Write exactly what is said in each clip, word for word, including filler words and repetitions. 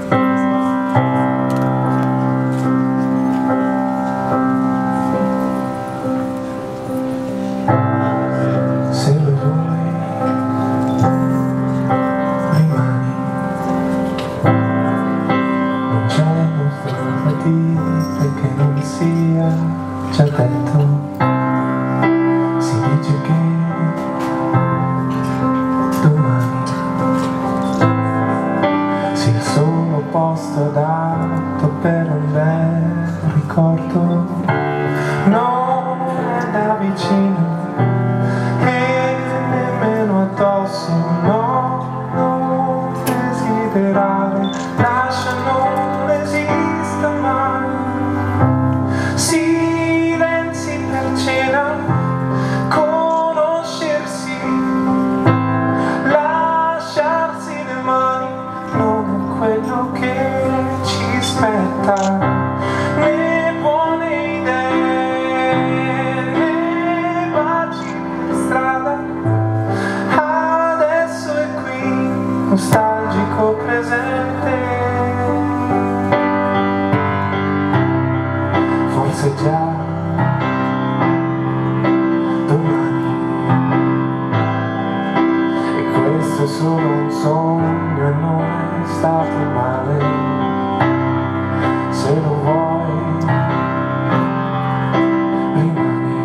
Se lo vuoi, rimani, non c'è molto da dire che non sia già detto. Si dice che domani sia il solo posto adatto per un bel ricordo. Non è da vicino e nemmeno addosso, no, non desiderare, lascia, non esista mai. Silenzi per cena, conoscersi, lasciarsi le mani, non è quello che ci spetta. Né buone idee, né baci per strada, adesso è qui, nostalgico presente. Forse già domani, e questo è solo un sogno e non è stato male. Se lo vuoi, rimani,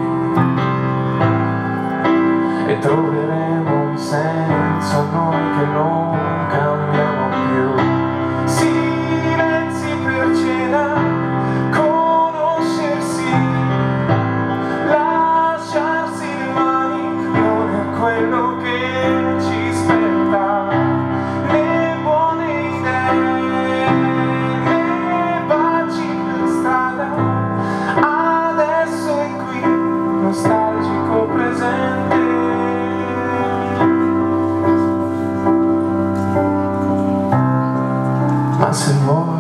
e troveremo un senso a noi che non cambiamo più. Silenzi per cena, conoscersi, lasciarsi le mani, non è quello che ci spetta. Né buone idee, né baci per strada, adesso è qui, nostalgico presente. Ma se vuoi,